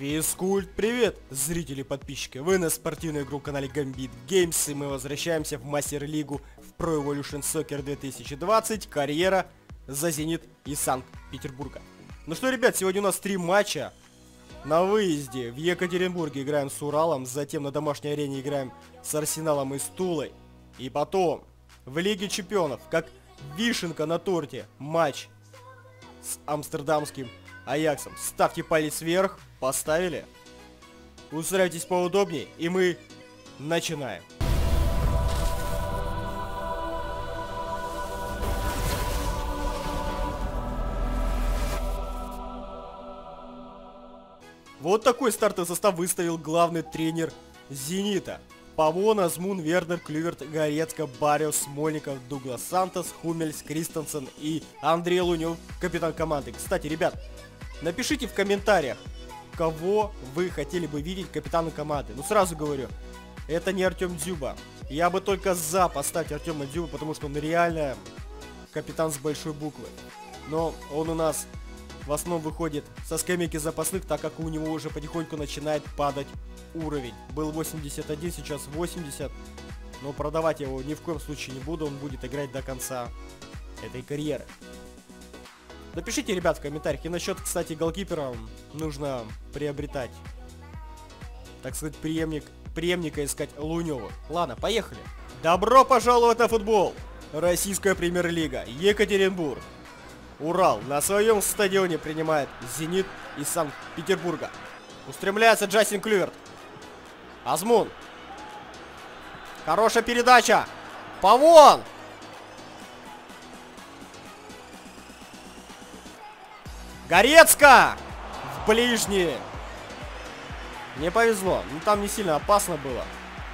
Физкульт, привет, зрители и подписчики! Вы на спортивной игру канале Gambit Games, и мы возвращаемся в Мастер-лигу в Pro Evolution Soccer 2020, карьера за Зенит из Санкт-Петербурга. Ну что, ребят, сегодня у нас 3 матча. На выезде в Екатеринбурге играем с Уралом, затем на домашней арене играем с Арсеналом и с Тулой. И потом в Лиге Чемпионов, как вишенка на торте, матч с амстердамским Аяксом. Ставьте палец вверх, поставили. Устраивайтесь поудобнее, и мы начинаем. Вот такой стартовый состав выставил главный тренер Зенита. Павон, Азмун, Вернер, Клюверт, Горецко, Бариус, Смольников, Дуглас Сантос, Хумельс, Кристенсен и Андрей Лунев, капитан команды. Кстати, ребят, напишите в комментариях, кого вы хотели бы видеть капитаном команды. Ну, сразу говорю, это не Артем Дзюба. Я бы только за поставить Артема Дзюба, потому что он реально капитан с большой буквы. Но он у нас в основном выходит со скамейки запасных, так как у него уже потихоньку начинает падать уровень. Был 81, сейчас 80. Но продавать я его ни в коем случае не буду, он будет играть до конца этой карьеры. Напишите, ребят, в комментариях. И насчет, кстати, голкипера нужно приобретать, так сказать, преемника искать Лунёва. Ладно, поехали. Добро пожаловать на футбол! Российская премьер-лига, Екатеринбург. Урал на своем стадионе принимает Зенит из Санкт-Петербурга. Устремляется Джастин Клюверт. Азмун. Хорошая передача. Павон! Горецко! В ближние. Не повезло. Ну там не сильно опасно было.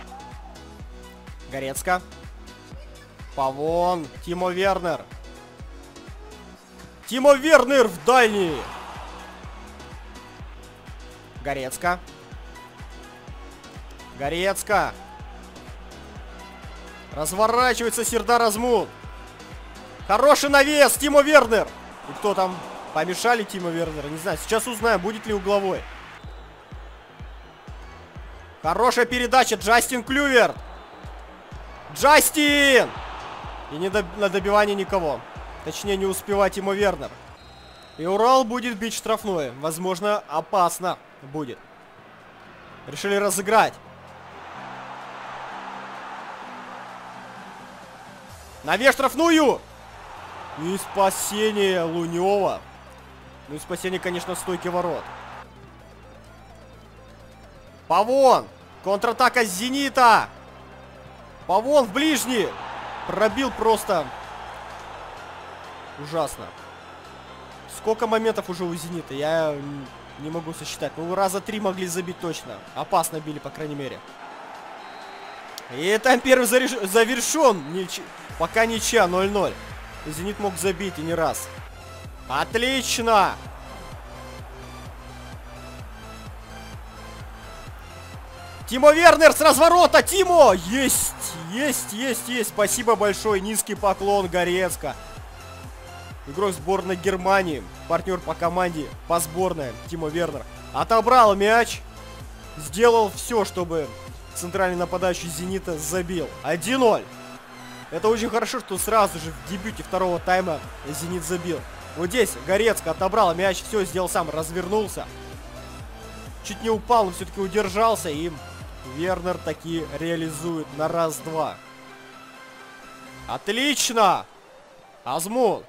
Горецко. Павон. Тимо Вернер. Тимо Вернер в дальние. Горецко. Горецко. Разворачивается Сердар Азмун. Хороший навес. Тимо Вернер. И кто там? Помешали Тимо Вернера? Не знаю. Сейчас узнаем, будет ли угловой. Хорошая передача. Джастин Клюверт. Джастин! И не на добивание никого. Точнее, не успевает Тимо Вернер. И Урал будет бить штрафное. Возможно, опасно будет. Решили разыграть. Навес штрафную! И спасение Лунёва. Ну и спасение, конечно, стойки ворот. Павон! Контратака Зенита! Павон в ближний! Пробил просто... Ужасно. Сколько моментов уже у Зенита? Я не могу сосчитать. Ну, раза 3 могли забить точно. Опасно били, по крайней мере. И там первый завершен. Пока ничья, 0-0. Зенит мог забить и не раз. Отлично! Тимо Вернер с разворота! Тимо! Есть! Есть, есть, есть! Спасибо большое! Низкий поклон Горецко. Игрок сборной Германии. Партнер по команде, по сборной. Тимо Вернер. Отобрал мяч. Сделал все, чтобы центральный нападающий Зенита забил. 1-0. Это очень хорошо, что сразу же в дебюте второго тайма Зенит забил. Вот здесь Горецко отобрал мяч. Все сделал сам. Развернулся. Чуть не упал, но все-таки удержался. И Вернер таки реализует на раз-два. Отлично! Азмун.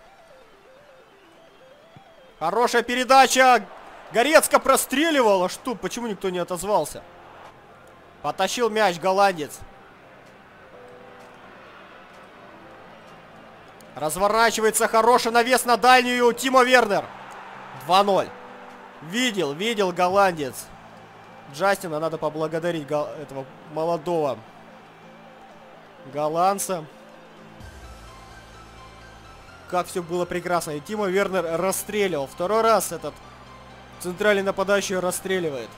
Хорошая передача. Горецко простреливал. А что? Почему никто не отозвался? Потащил мяч голландец. Разворачивается. Хороший навес на дальнюю. Тимо Вернер. 2-0. Видел голландец. Джастина надо поблагодарить этого молодого голландца. Как все было прекрасно. И Тимо Вернер расстреливал. Второй раз этот центральный нападающий расстреливает.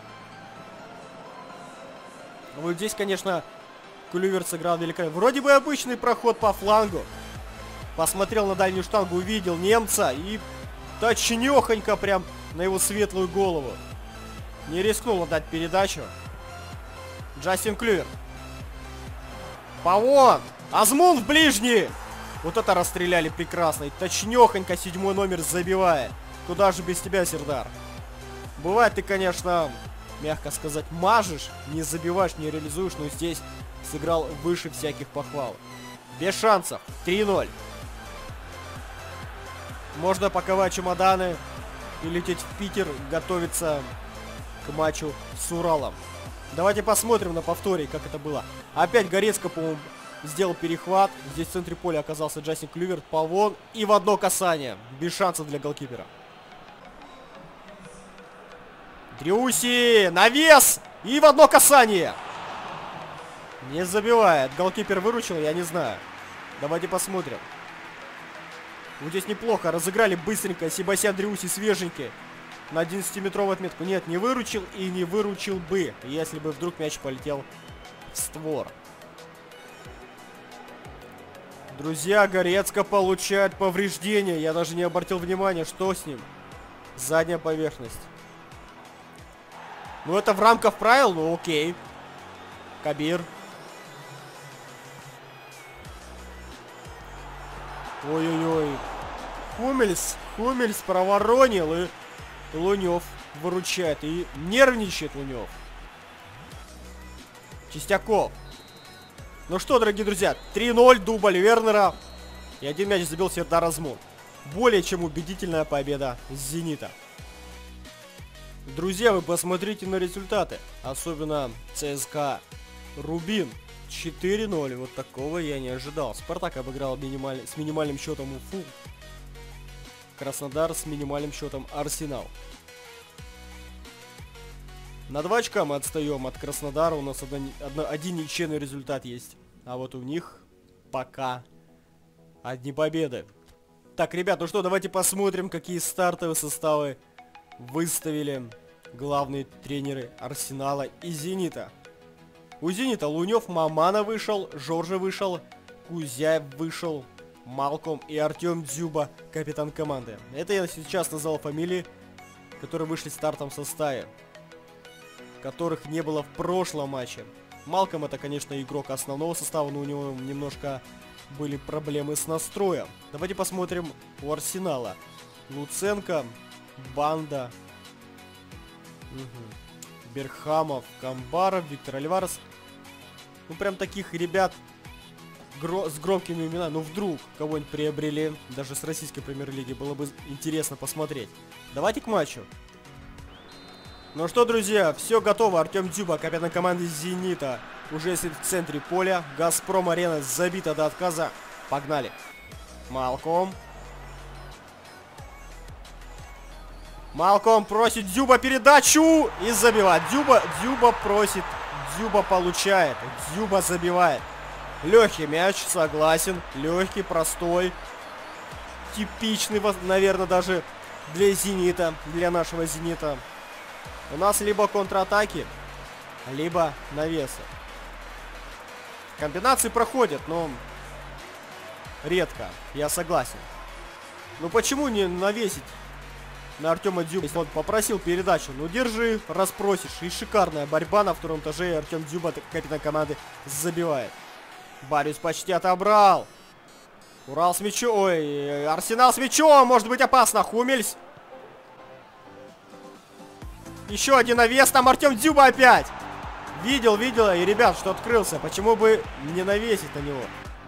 Вот здесь, конечно, Клюверт сыграл великолепно. Вроде бы обычный проход по флангу. Посмотрел на дальнюю штангу, увидел немца и точнёхонько прям на его светлую голову. Не рискнул отдать передачу. Джастин Клюверт. Павон! Азмун в ближний! Вот это расстреляли прекрасно. И точнёхонько 7-й номер забивает. Куда же без тебя, Сердар? Бывает, ты, конечно, мягко сказать, мажешь, не забиваешь, не реализуешь, но здесь сыграл выше всяких похвал. Без шансов. 3-0. Можно паковать чемоданы и лететь в Питер, готовиться к матчу с Уралом. Давайте посмотрим на повторе, как это было. Опять Горецко, по-моему, сделал перехват. Здесь в центре поля оказался Джастин Клюверт, Павон. И в одно касание. Без шансов для голкипера. Дрюси! Навес! И в одно касание! Не забивает. Голкипер выручил, я не знаю. Давайте посмотрим. Вот здесь неплохо. Разыграли быстренько. Себастьян Дрюси свеженький. На 11-метровую отметку. Нет, не выручил и не выручил бы, если бы вдруг мяч полетел в створ. Друзья, Горецко получает повреждения. Я даже не обратил внимания, что с ним. Задняя поверхность. Ну, это в рамках правил, ну окей. Кабир. Ой-ой-ой. Хумельс проворонил, и Лунев выручает. И нервничает Лунев. Чистяков. Ну что, дорогие друзья, 3-0, дубль Вернера. И один мяч забил Сердар Азмун. Более чем убедительная победа Зенита. Друзья, вы посмотрите на результаты. Особенно ЦСКА Рубин. 4-0. Вот такого я не ожидал. Спартак обыграл с минимальным счетом Уфу. Краснодар с минимальным счетом Арсенал. На 2 очка мы отстаем от Краснодара. У нас один ничейный результат есть. А вот у них пока одни победы. Так, ребят, ну что, давайте посмотрим, какие стартовые составы выставили главные тренеры Арсенала и Зенита. У Зенита Лунев, Мамана вышел, Жоржа вышел, Кузяев вышел, Малком и Артем Дзюба, капитан команды. Это я сейчас назвал фамилии, которые вышли в стартовом составе, которых не было в прошлом матче. Малком это, конечно, игрок основного состава, но у него немножко были проблемы с настроем. Давайте посмотрим у Арсенала. Луценко, Банда, Берхамов, Камбаров, Виктор Альварес. Ну, прям таких ребят с громкими именами. Ну, вдруг кого-нибудь приобрели, даже с российской премьер-лиги, было бы интересно посмотреть. Давайте к матчу. Ну что, друзья, все готово. Артем Дзюба, капитан команды Зенита, уже в центре поля. Газпром-арена забита до отказа. Погнали. Малком. Малком просит Дзюба передачу и забивает. Дзюба просит, Дзюба получает, Дзюба забивает. Легкий мяч, согласен. Легкий, простой. Типичный, наверное, даже для Зенита, для нашего Зенита. У нас либо контратаки, либо навесы. Комбинации проходят, но редко, я согласен. Ну почему не навесить на Артема Дзюба? Если он попросил передачу, ну держи, распросишь. И шикарная борьба на втором этаже. И Артем Дзюба, капитан команды, забивает. Бариус почти отобрал. Урал с мячом. Ой, Арсенал с мячом. Может быть опасно. Хумельс. Еще один навес. Там Артем Дзюба опять. Видел, и ребят, что открылся. Почему бы не навесить на него?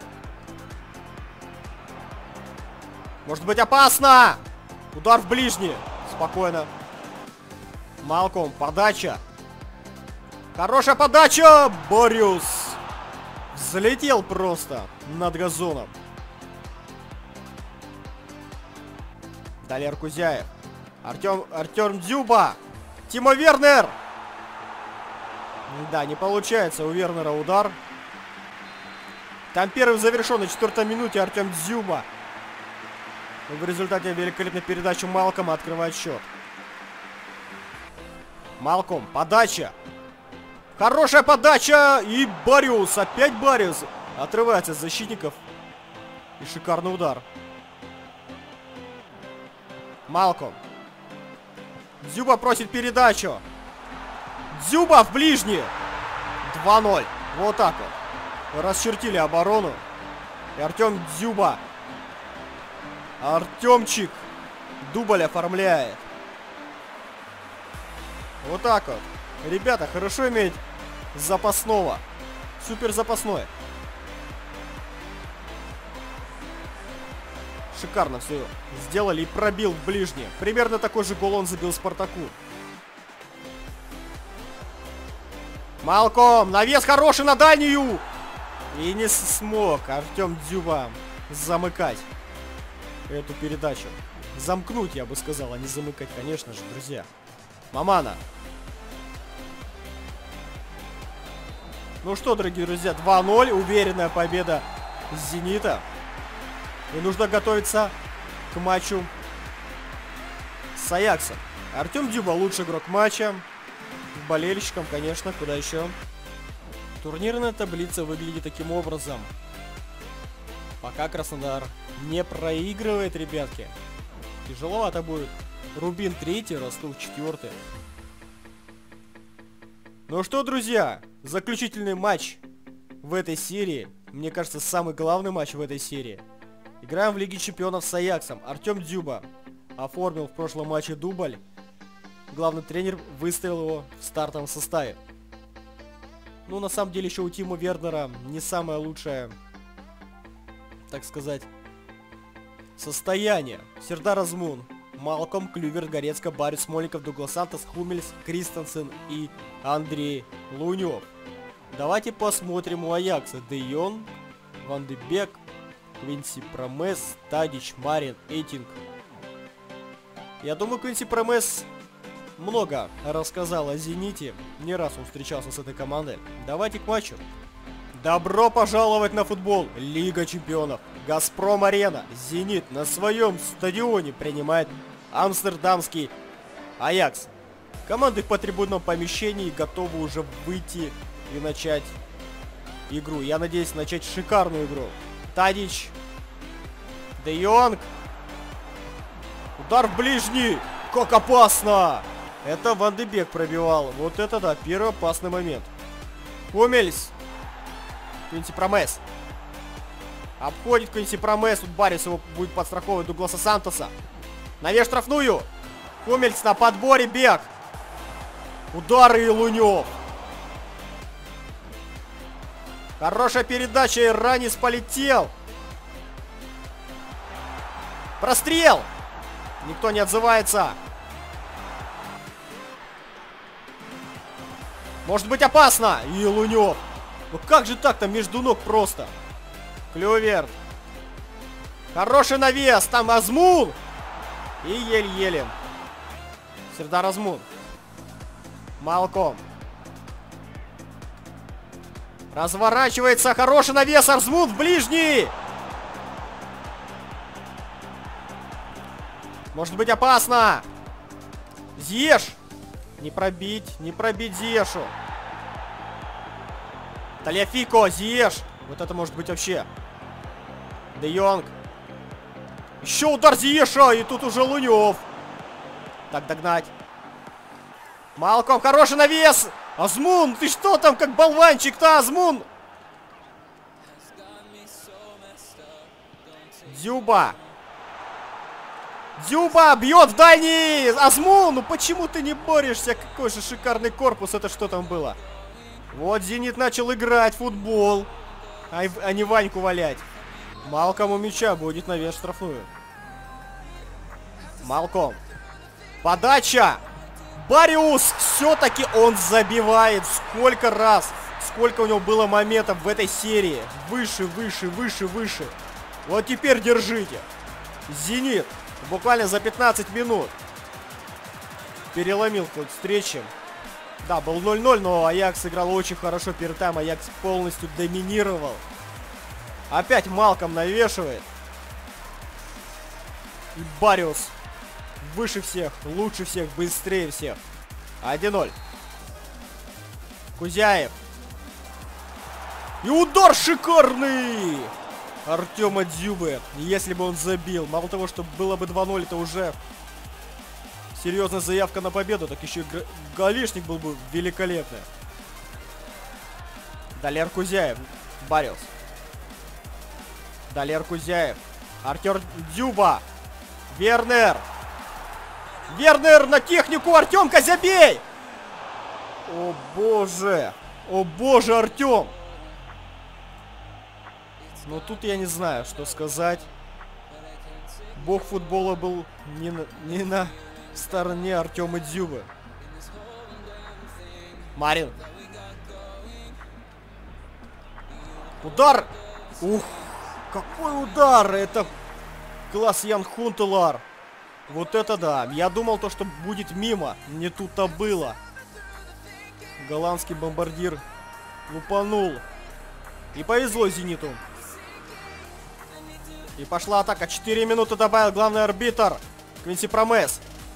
Может быть опасно. Удар в ближний. Спокойно. Малком. Подача. Хорошая подача. Бариус. Взлетел просто над газоном. Далее Кузяев. Артем Дзюба. Тимо Вернер. Да, не получается у Вернера удар. Там первый завершен на 4-й минуте. Артем Дзюба в результате великолепной передачи Малкома открывает счет. Малком. Подача. Хорошая подача. И Бариус. Опять Бариус. Отрывается от защитников. И шикарный удар. Малком. Дзюба просит передачу. Дзюба в ближний. 2-0. Вот так вот. Расчертили оборону. И Артем Дзюба. Артемчик. Дубль оформляет. Вот так вот. Ребята, хорошо иметь запасного. Супер запасной. Шикарно все сделали и пробил в ближний. Примерно такой же гол он забил Спартаку. Малком, навес хороший на дальнюю. И не смог Артем Дзюба замыкать эту передачу. Замкнуть, я бы сказал, а не замыкать, конечно же, друзья. Мамана. Ну что, дорогие друзья, 2-0. Уверенная победа Зенита. И нужно готовиться к матчу с Аяксом. Артем Дзюба лучший игрок матча. Болельщикам, конечно, куда еще. Турнирная таблица выглядит таким образом. Пока Краснодар не проигрывает, ребятки. Тяжеловато будет. Рубин 3-й, Ростов 4-й. Ну что, друзья, заключительный матч в этой серии. Мне кажется, самый главный матч в этой серии. Играем в Лиге Чемпионов с Аяксом. Артем Дзюба оформил в прошлом матче дубль. Главный тренер выставил его в стартовом составе. Ну, на самом деле, еще у Тимо Вернера не самое лучшее, так сказать, состояние. Сердар Азмун, Малком, Клюверт, Горецко, Барис, Смольников, Дуглас Сантос, Хумельс, Кристенсен и Андрей Лунев. Давайте посмотрим у Аякса. Де Йонг, Ван де Бек, Квинси Промес, Тадич, Марин, Эйтинг. Я думаю, Квинси Промес много рассказал о Зените. Не раз он встречался с этой командой. Давайте к матчу. Добро пожаловать на футбол. Лига Чемпионов. Газпром Арена. Зенит на своем стадионе принимает амстердамский Аякс. Команды по трибунном помещении готовы уже выйти и начать игру. Я надеюсь начать шикарную игру. Тадич. Де Йонг. Удар в ближний. Как опасно! Это Ван де Бек пробивал. Вот это да, первый опасный момент. Хумельс. Квинси Промес. Обходит Квинси Промес. Тут Барис его будет подстраховывать Дугласа Сантоса. Навес штрафную. Хумельс на подборе. Бек. Удары и Лунев. Хорошая передача. И Ранис полетел. Прострел. Никто не отзывается. Может быть опасно. И Лунев. Ну как же так-то между ног просто. Клюверт. Хороший навес. Там Азмун. И еле-еле. Сердар Азмун. Малком. Разворачивается. Хороший навес. Азмун в ближний. Может быть опасно. Зиеш. Не пробить Зиешу. Талиафико, Зиеш. Вот это может быть вообще. Де Йонг. Еще удар Зиеша. И тут уже Лунев. Так, догнать. Малком, хороший навес. Азмун, ты что там, как болванчик-то, Азмун? Дзюба. Дзюба бьет в дальний. Азмун, ну почему ты не борешься? Какой же шикарный корпус. Это что там было? Вот Зенит начал играть в футбол. А не Ваньку валять. Малком у мяча будет навес штрафную. Малком. Подача. Бариус. Все-таки он забивает. Сколько раз. Сколько у него было моментов в этой серии. Выше, выше, выше, выше. Вот теперь держите. Зенит. Буквально за 15 минут переломил ход встречи. Да, был 0-0, но Аякс играл очень хорошо. Перед тайм Аякс полностью доминировал. Опять Малком навешивает. И Бариус выше всех, лучше всех, быстрее всех. 1-0. Кузяев. И удар шикарный! Артема Дзюбы. Если бы он забил. Мало того, что было бы 2-0, это уже серьезная заявка на победу, так еще и голишник был бы великолепный. Далер Кузяев, Бариус. Далер Кузяев, Артем Дзюба, Вернер. Вернер на технику, Артемка, забей! О боже, Артем! Ну тут я не знаю, что сказать. Бог футбола был не на стороне Артема Дзюбы. Марин. Удар! Ух, какой удар! Это класс Ян Хунтелар. Вот это да. Я думал, то, что будет мимо. Не тут-то было. Голландский бомбардир лупанул. И повезло Зениту. И пошла атака. 4 минуты добавил главный арбитр Квинси Промес.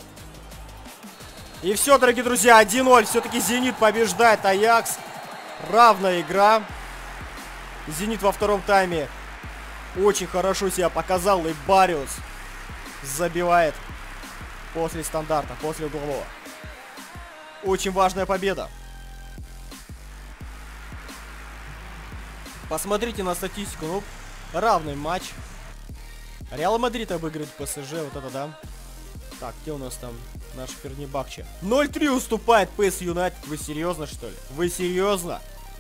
И все, дорогие друзья, 1-0. Все-таки Зенит побеждает Аякс. Равная игра. Зенит во втором тайме очень хорошо себя показал. И Бариус забивает после стандарта, после углового. Очень важная победа. Посмотрите на статистику. Ну, равный матч. Реал Мадрид обыгрывает ПСЖ. Вот это да. Так, где у нас там наш Фернебахче? 0-3 уступает ПС Юнайтед. Вы серьезно, что ли? Вы серьезно?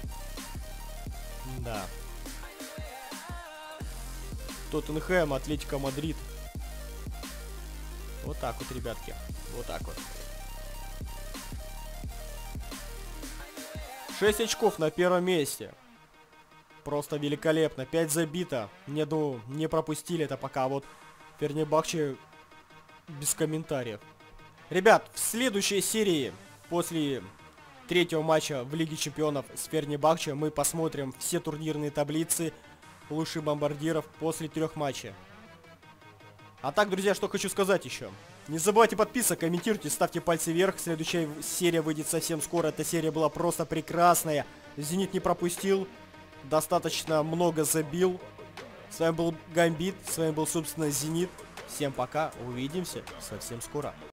Да. Тоттенхэм, Атлетико Мадрид. Вот так вот, ребятки. Вот так вот. 6 очков на первом месте. Просто великолепно. 5 забито. Не пропустили это пока. Вот Фернебахче без комментариев. Ребят, в следующей серии, после третьего матча в Лиге Чемпионов с Фернебахче, мы посмотрим все турнирные таблицы лучших бомбардиров после 3 матчей. А так, друзья, что хочу сказать еще. Не забывайте подписываться, комментируйте, ставьте пальцы вверх. Следующая серия выйдет совсем скоро. Эта серия была просто прекрасная. Зенит не пропустил. Достаточно много забил. С вами был Гамбит. С вами был, собственно, Зенит. Всем пока. Увидимся совсем скоро.